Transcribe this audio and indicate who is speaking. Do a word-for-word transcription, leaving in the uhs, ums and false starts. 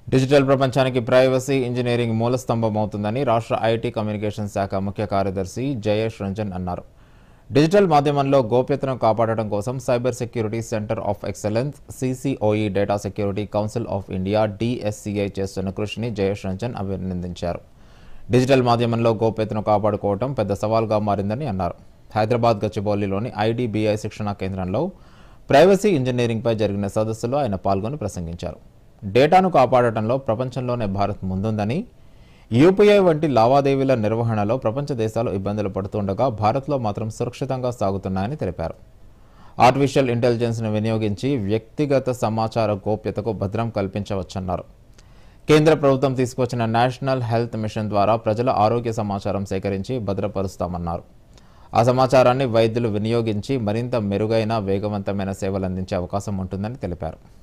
Speaker 1: Digital ప్రపంచానికి privacy engineering మూలస్తంభం అవుతుందని రాష్ట్ర ఐటీ కమ్యూనికేషన్ శాఖ ముఖ్య కార్యదర్శి జయేష్ రంజన్ అన్నారు. డిజిటల్ మాధ్యమంలో గోప్యతను కాపాడటం కోసం cyber security centre of excellence, CCOE, data security council of India, DSCI చేస్తున్న కృషిని జయేష్ రంజన్ అభినందించారు. డిజిటల్ మాధ్యమంలో గోప్యతను కాపాడుకోవడం పెద్ద సవాల్గా మారిందని అన్నారు. హైదరాబాద్ గచ్చిబౌలిలోని ఐడిబిఐ శిక్షణా కేంద్రంలో ప్రైవసీ ఇంజనీరింగ్పై జరిగిన సదస్సులో ఆయన పాల్గొని ప్రసంగించారు. డేటాను కాపాడటంలో ప్రపంచంలోనే భారత్ ముందుందని, యూపీఐ వంటి లావాదేవీల నిర్వహణలో ప్రపంచ దేశాలు ఇబ్బందులు పడుతుండగా భారత్లో మాత్రం సురక్షితంగా సాగుతున్నాయని తెలిపారు. ఆర్టిఫిషియల్ ఇంటెలిజెన్స్ను వినియోగించి వ్యక్తిగత సమాచార గోప్యతకు భద్రం కల్పించవచ్చన్నారు. కేంద్ర ప్రభుత్వం తీసుకొచ్చిన నేషనల్ హెల్త్ మిషన్ ద్వారా ప్రజల ఆరోగ్య సమాచారం సేకరించి భద్రపరుస్తామన్నారు. ఆ సమాచారాన్ని వైద్యులు వినియోగించి మరింత మెరుగైన, వేగవంతమైన సేవలు అందించే అవకాశం ఉంటుందని తెలిపారు.